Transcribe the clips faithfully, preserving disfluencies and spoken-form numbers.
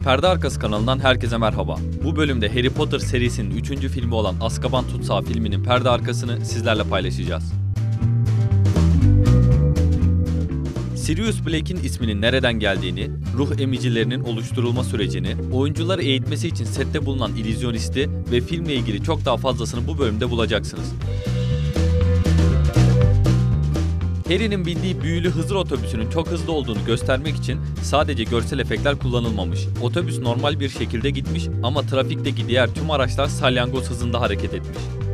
Perde Arkası kanalından herkese merhaba. Bu bölümde Harry Potter serisinin üçüncü filmi olan Azkaban Tutsağı filminin perde arkasını sizlerle paylaşacağız. Sirius Black'in isminin nereden geldiğini, ruh emicilerinin oluşturulma sürecini, oyuncuları eğitmesi için sette bulunan illüzyonisti ve filmle ilgili çok daha fazlasını bu bölümde bulacaksınız. Harry'nin bindiği büyülü Hızır otobüsünün çok hızlı olduğunu göstermek için sadece görsel efektler kullanılmamış. Otobüs normal bir şekilde gitmiş ama trafikteki diğer tüm araçlar salyangoz hızında hareket etmiş.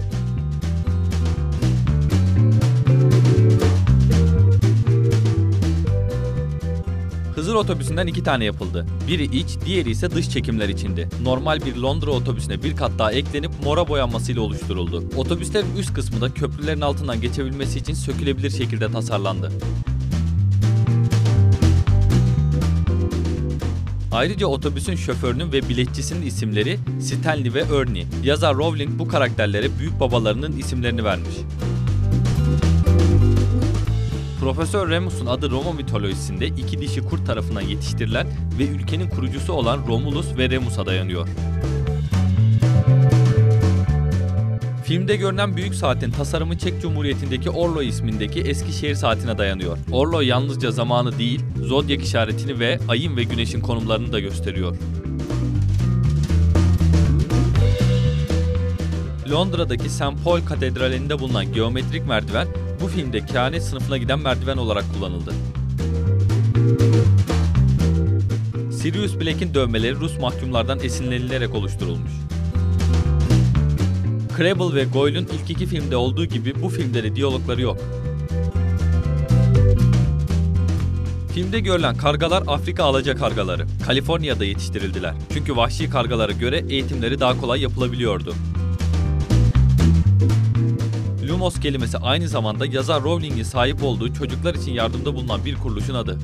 Hızır otobüsünden iki tane yapıldı. Biri iç, diğeri ise dış çekimler içindi. Normal bir Londra otobüsüne bir kat daha eklenip mora boyanmasıyla oluşturuldu. Otobüslerin üst kısmı da köprülerin altından geçebilmesi için sökülebilir şekilde tasarlandı. Ayrıca otobüsün şoförünün ve biletçisinin isimleri Stanley ve Ernie. Yazar Rowling bu karakterlere büyük babalarının isimlerini vermiş. Profesör Remus'un adı Roma mitolojisinde iki dişi kurt tarafından yetiştirilen ve ülkenin kurucusu olan Romulus ve Remus'a dayanıyor. Filmde görünen büyük saatin tasarımı Çek Cumhuriyeti'ndeki Orlo ismindeki Eskişehir saatine dayanıyor. Orlo yalnızca zamanı değil, zodyak işaretini ve ayın ve güneşin konumlarını da gösteriyor. Londra'daki Saint Paul Katedrali'nde bulunan geometrik merdiven bu filmde kehanet sınıfına giden merdiven olarak kullanıldı. Sirius Black'in dövmeleri Rus mahkumlardan esinlenilerek oluşturulmuş. Crabbe ve Goyle'un ilk iki filmde olduğu gibi bu filmde de diyalogları yok. Filmde görülen kargalar Afrika alacakargaları. Kaliforniya'da yetiştirildiler. Çünkü vahşi kargalara göre eğitimleri daha kolay yapılabiliyordu. Lumos kelimesi aynı zamanda yazar Rowling'in sahip olduğu çocuklar için yardımda bulunan bir kuruluşun adı.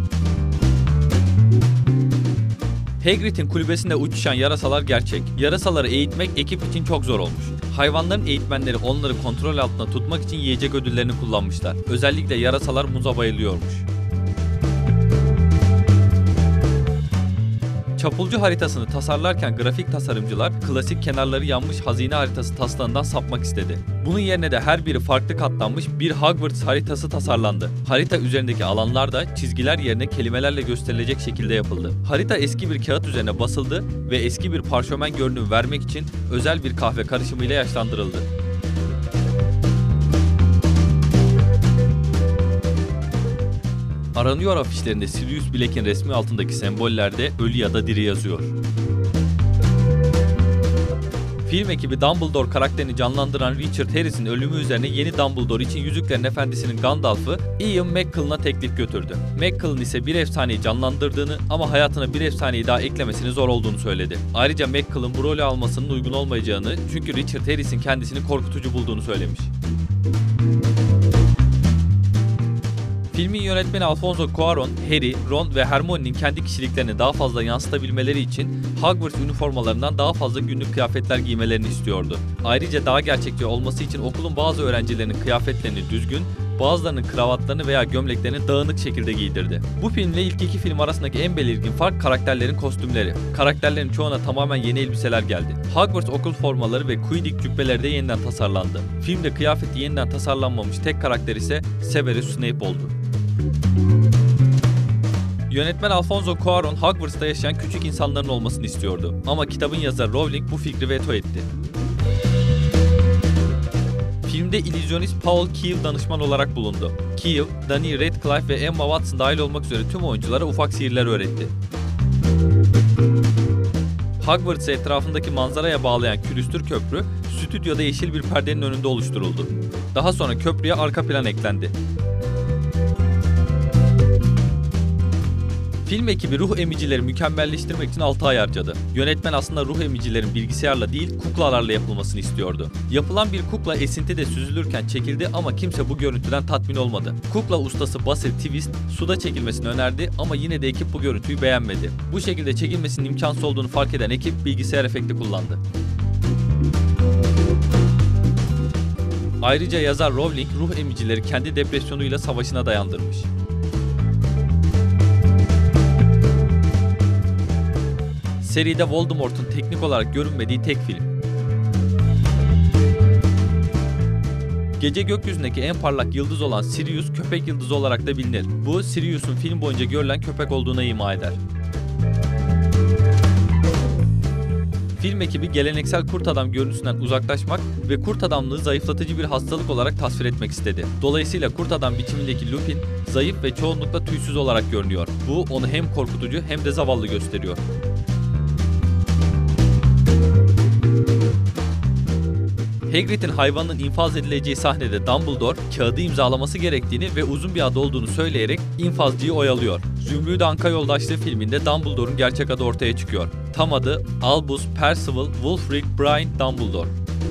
Hagrid'in kulübesinde uçuşan yarasalar gerçek. Yarasaları eğitmek ekip için çok zor olmuş. Hayvanların eğitmenleri onları kontrol altında tutmak için yiyecek ödüllerini kullanmışlar. Özellikle yarasalar muza bayılıyormuş. Çapulcu haritasını tasarlarken grafik tasarımcılar klasik kenarları yanmış hazine haritası taslağından sapmak istedi. Bunun yerine de her biri farklı katlanmış bir Hogwarts haritası tasarlandı. Harita üzerindeki alanlar da çizgiler yerine kelimelerle gösterilecek şekilde yapıldı. Harita eski bir kağıt üzerine basıldı ve eski bir parşömen görünümü vermek için özel bir kahve karışımıyla yaşlandırıldı. Aranıyor afişlerinde Sirius Black'in resmi altındaki sembollerde ölü ya da diri yazıyor. Film ekibi Dumbledore karakterini canlandıran Richard Harris'in ölümü üzerine yeni Dumbledore için Yüzüklerin Efendisi'nin Gandalf'ı Ian McKellen'a teklif götürdü. McKellen ise bir efsaneyi canlandırdığını ama hayatına bir efsaneyi daha eklemesinin zor olduğunu söyledi. Ayrıca McKellen bu rolü almasının uygun olmayacağını çünkü Richard Harris'in kendisini korkutucu bulduğunu söylemiş. Filmin yönetmeni Alfonso Cuarón, Harry, Ron ve Hermione'nin kendi kişiliklerini daha fazla yansıtabilmeleri için Hogwarts üniformalarından daha fazla günlük kıyafetler giymelerini istiyordu. Ayrıca daha gerçekçi olması için okulun bazı öğrencilerinin kıyafetlerini düzgün, bazılarının kravatlarını veya gömleklerini dağınık şekilde giydirdi. Bu filmle ilk iki film arasındaki en belirgin fark karakterlerin kostümleri. Karakterlerin çoğuna tamamen yeni elbiseler geldi. Hogwarts okul formaları ve Quidditch cübbeleri de yeniden tasarlandı. Filmde kıyafeti yeniden tasarlanmamış tek karakter ise Severus Snape oldu. Yönetmen Alfonso Cuarón, Hogwarts'ta yaşayan küçük insanların olmasını istiyordu. Ama kitabın yazarı Rowling bu fikri veto etti. Filmde illüzyonist Paul Keeve danışman olarak bulundu. Keeve, Daniel Radcliffe ve Emma Watson dahil olmak üzere tüm oyunculara ufak sihirler öğretti. Hogwarts'ı etrafındaki manzaraya bağlayan külüstür köprü, stüdyoda yeşil bir perdenin önünde oluşturuldu. Daha sonra köprüye arka plan eklendi. Film ekibi ruh emicileri mükemmelleştirmek için altı ay harcadı. Yönetmen aslında ruh emicilerin bilgisayarla değil kuklalarla yapılmasını istiyordu. Yapılan bir kukla esintide süzülürken çekildi ama kimse bu görüntüden tatmin olmadı. Kukla ustası Basil Twist suda çekilmesini önerdi ama yine de ekip bu görüntüyü beğenmedi. Bu şekilde çekilmesinin imkansız olduğunu fark eden ekip bilgisayar efekti kullandı. Ayrıca yazar Rowling ruh emicileri kendi depresyonuyla savaşına dayandırmış. Seride Voldemort'un teknik olarak görünmediği tek film. Gece gökyüzündeki en parlak yıldız olan Sirius köpek yıldızı olarak da bilinir. Bu, Sirius'un film boyunca görülen köpek olduğuna ima eder. Film ekibi geleneksel kurt adam görüntüsünden uzaklaşmak ve kurt adamlığı zayıflatıcı bir hastalık olarak tasvir etmek istedi. Dolayısıyla kurt adam biçimindeki Lupin zayıf ve çoğunlukla tüysüz olarak görünüyor. Bu onu hem korkutucu hem de zavallı gösteriyor. Hagrid'in hayvanın infaz edileceği sahnede Dumbledore kağıdı imzalaması gerektiğini ve uzun bir adı olduğunu söyleyerek infazcıyı oyalıyor. Zümrüt Anka Yoldaşlığı filminde Dumbledore'un gerçek adı ortaya çıkıyor. Tam adı Albus Percival Wulfric Brian Dumbledore.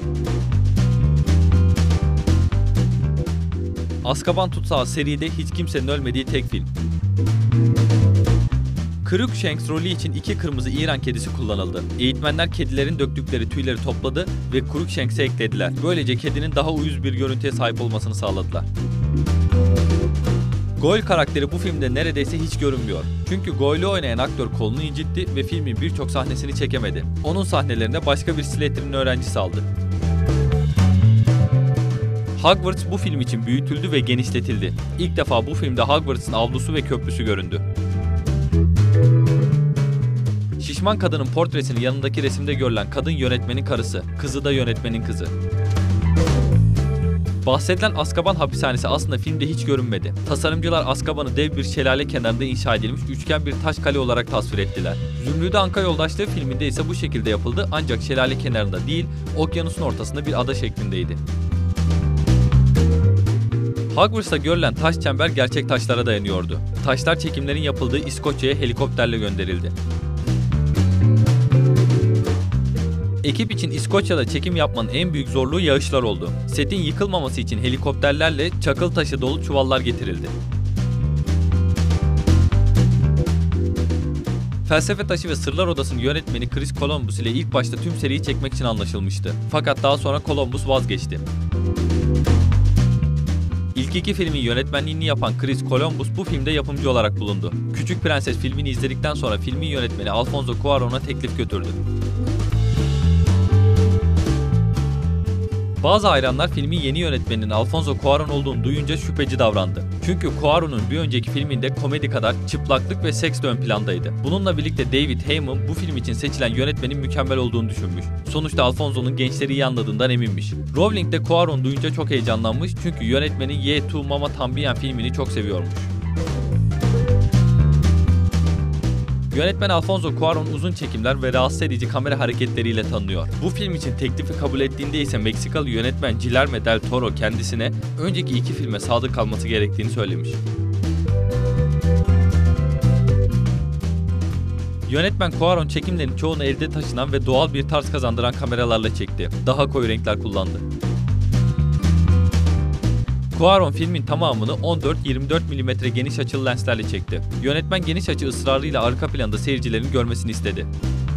Azkaban Tutsağı seride hiç kimsenin ölmediği tek film. Crookshanks rolü için iki kırmızı İran kedisi kullanıldı. Eğitmenler kedilerin döktükleri tüyleri topladı ve Crookshanks'e eklediler. Böylece kedinin daha uyuz bir görüntüye sahip olmasını sağladılar. Goyle karakteri bu filmde neredeyse hiç görünmüyor. Çünkü Goyle'u oynayan aktör kolunu incitti ve filmin birçok sahnesini çekemedi. Onun sahnelerine başka bir Slytherin öğrencisi aldı. Hogwarts bu film için büyütüldü ve genişletildi. İlk defa bu filmde Hogwarts'ın avlusu ve köprüsü göründü. Şişman kadının portresinin yanındaki resimde görülen kadın yönetmenin karısı, kızı da yönetmenin kızı. Bahsedilen Azkaban hapishanesi aslında filmde hiç görünmedi. Tasarımcılar Azkaban'ı dev bir şelale kenarında inşa edilmiş üçgen bir taş kale olarak tasvir ettiler. Zümrüt Anka Yoldaşlığı filminde ise bu şekilde yapıldı ancak şelale kenarında değil, okyanusun ortasında bir ada şeklindeydi. Hogwarts'ta görülen taş çember gerçek taşlara dayanıyordu. Taşlar çekimlerin yapıldığı İskoçya'ya helikopterle gönderildi. Ekip için İskoçya'da çekim yapmanın en büyük zorluğu yağışlar oldu. Setin yıkılmaması için helikopterlerle çakıl taşı dolu çuvallar getirildi. Felsefe Taşı ve Sırlar Odası'nın yönetmeni Chris Columbus ile ilk başta tüm seriyi çekmek için anlaşılmıştı. Fakat daha sonra Columbus vazgeçti. İlk iki filmin yönetmenliğini yapan Chris Columbus bu filmde yapımcı olarak bulundu. Küçük Prenses filmini izledikten sonra filmin yönetmeni Alfonso Cuarón'a teklif götürdü. Bazı hayranlar filmin yeni yönetmeninin Alfonso Cuarón olduğunu duyunca şüpheci davrandı. Çünkü Cuarón'un bir önceki filminde komedi kadar çıplaklık ve seks de ön plandaydı. Bununla birlikte David Heyman bu film için seçilen yönetmenin mükemmel olduğunu düşünmüş. Sonuçta Alfonso'nun gençleri iyi anladığından eminmiş. Rowling de Cuarón duyunca çok heyecanlanmış çünkü yönetmenin Ye Tu Mama Tambien filmini çok seviyormuş. Yönetmen Alfonso Cuarón uzun çekimler ve rahatsız edici kamera hareketleriyle tanınıyor. Bu film için teklifi kabul ettiğinde ise Meksikalı yönetmen Guillermo del Toro kendisine önceki iki filme sadık kalması gerektiğini söylemiş. Yönetmen Cuarón çekimlerin çoğunu elde taşınan ve doğal bir tarz kazandıran kameralarla çekti. Daha koyu renkler kullandı. Cuarón filmin tamamını on dört yirmi dört milimetre geniş açılı lenslerle çekti. Yönetmen geniş açı ısrarıyla arka planda seyircilerin görmesini istedi.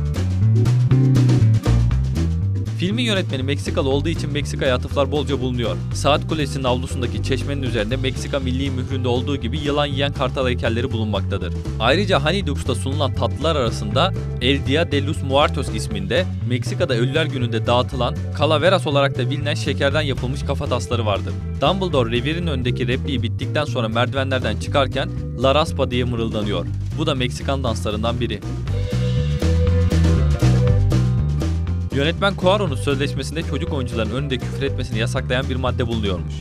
Filmin yönetmeni Meksikalı olduğu için Meksika'ya atıflar bolca bulunuyor. Saat Kulesi'nin avlusundaki çeşmenin üzerinde Meksika milli mühründe olduğu gibi yılan yiyen kartal heykelleri bulunmaktadır. Ayrıca Honeyducks'ta sunulan tatlılar arasında El Dia de los Muertos isminde Meksika'da Ölüler Günü'nde dağıtılan calaveras olarak da bilinen şekerden yapılmış kafatasları vardır. Dumbledore revirin önündeki repliği bittikten sonra merdivenlerden çıkarken La Raspa diye mırıldanıyor. Bu da Meksikan danslarından biri. Yönetmen Cuarón'un sözleşmesinde çocuk oyuncuların önünde küfür etmesini yasaklayan bir madde bulunuyormuş.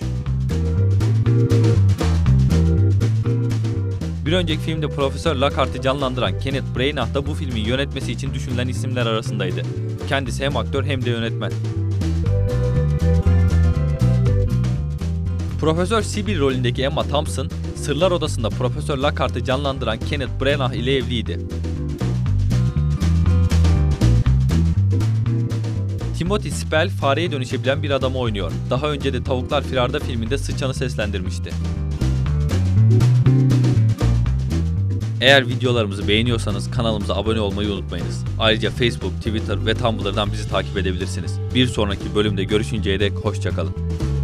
Bir önceki filmde Profesör Lockhart'ı canlandıran Kenneth Branagh da bu filmin yönetmesi için düşünülen isimler arasındaydı. Kendisi hem aktör hem de yönetmen. Profesör Sibyl rolündeki Emma Thompson, Sırlar Odası'nda Profesör Lockhart'ı canlandıran Kenneth Branagh ile evliydi. Timothy Spall fareye dönüşebilen bir adamı oynuyor. Daha önce de Tavuklar Firarda filminde Sıçan'ı seslendirmişti. Eğer videolarımızı beğeniyorsanız kanalımıza abone olmayı unutmayınız. Ayrıca Facebook, Twitter ve Tumblr'dan bizi takip edebilirsiniz. Bir sonraki bölümde görüşünceye dek hoşça kalın.